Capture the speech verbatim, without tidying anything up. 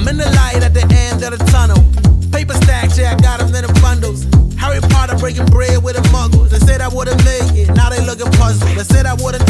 I'm in the light at the end of the tunnel. Paper stacks, yeah, I got them in the bundles. Harry Potter breaking bread with the muggles. They said I wouldn't make it, now they looking puzzled. They said I wouldn't